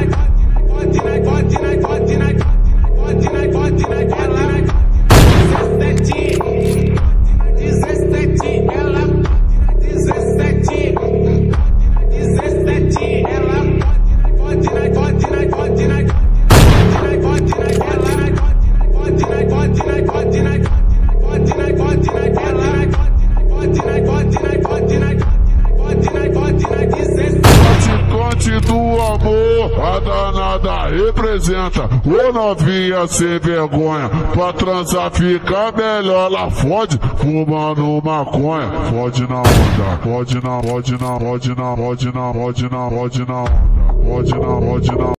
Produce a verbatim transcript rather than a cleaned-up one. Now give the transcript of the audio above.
Do amor, a danada representa. Ô novinha sem vergonha, pra transar fica melhor. Ela fode, fumando maconha. Fode na onda, fode na, fode na, fode na, fode na, fode na, fode na onda, fode na, fode na.